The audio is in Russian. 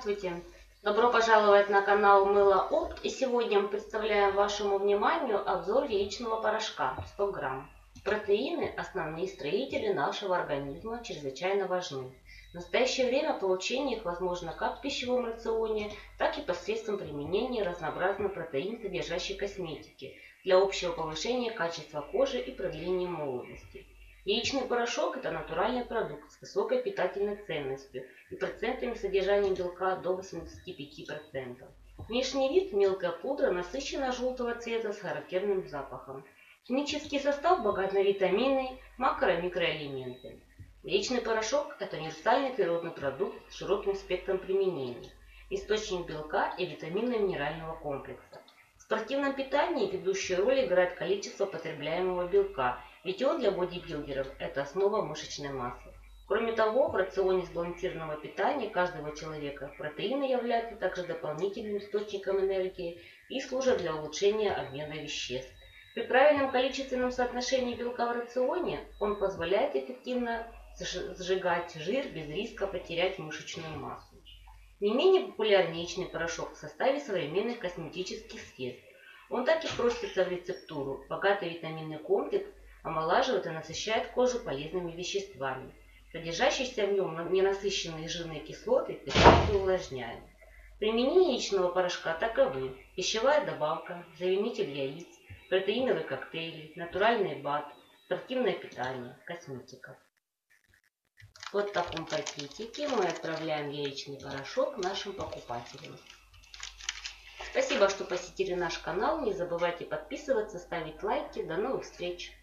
Здравствуйте! Добро пожаловать на канал Мыло Опт. И сегодня мы представляем вашему вниманию обзор яичного порошка 100 грамм. Протеины, основные строители нашего организма, чрезвычайно важны. В настоящее время получение их возможно как в пищевом рационе, так и посредством применения разнообразной протеин содержащей косметики для общего повышения качества кожи и продления молодости. Яичный порошок – это натуральный продукт с высокой питательной ценностью и процентами содержания белка до 85%. Внешний вид – мелкая пудра насыщенно-желтого цвета с характерным запахом. Химический состав богат на витамины, макро- и микроэлементы. Яичный порошок – это универсальный природный продукт с широким спектром применений, источник белка и витаминно-минерального комплекса. В спортивном питании ведущую роль играет количество потребляемого белка, ведь он для бодибилдеров – это основа мышечной массы. Кроме того, в рационе сбалансированного питания каждого человека протеины являются также дополнительным источником энергии и служат для улучшения обмена веществ. При правильном количественном соотношении белка в рационе он позволяет эффективно сжигать жир без риска потерять мышечную массу. Не менее популярен яичный порошок в составе современных косметических средств. Он так и просится в рецептуру. Богатый витаминный комплекс омолаживает и насыщает кожу полезными веществами. Содержащиеся в нем ненасыщенные жирные кислоты питают и увлажняют. Применение яичного порошка таковы: пищевая добавка, заменитель яиц, протеиновые коктейли, натуральный БАД, спортивное питание, косметика. Вот в таком пакетике мы отправляем яичный порошок нашим покупателям. Спасибо, что посетили наш канал. Не забывайте подписываться, ставить лайки. До новых встреч!